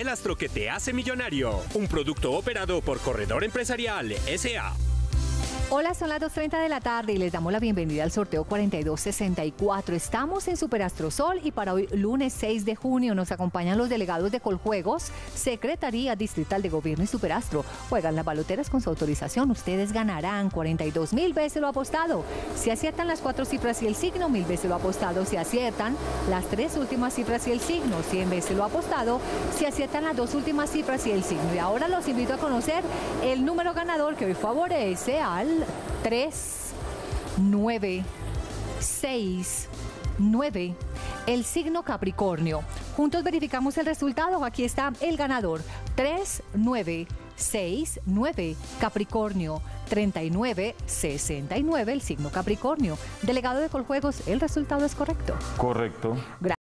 el astro que te hace millonario. Un producto operado por Corredor Empresarial S.A. Hola, son las 2:30 de la tarde y les damos la bienvenida al sorteo 4264. Estamos en Superastrosol y para hoy, lunes 6 de junio, nos acompañan los delegados de Coljuegos, Secretaría Distrital de Gobierno y Superastro. Juegan las baloteras con su autorización. Ustedes ganarán 42.000 veces lo apostado. Si aciertan las 4 cifras y el signo, 1.000 veces lo apostado. Si aciertan las 3 últimas cifras y el signo, 100 veces lo apostado. Si aciertan las 2 últimas cifras y el signo. Y ahora los invito a conocer el número ganador que hoy favorece al 3, 9, 6, 9, el signo Capricornio. Juntos verificamos el resultado. Aquí está el ganador. 3, 9, 6, 9, Capricornio. 39, 69, el signo Capricornio. Delegado de Coljuegos, ¿el resultado es correcto? Correcto.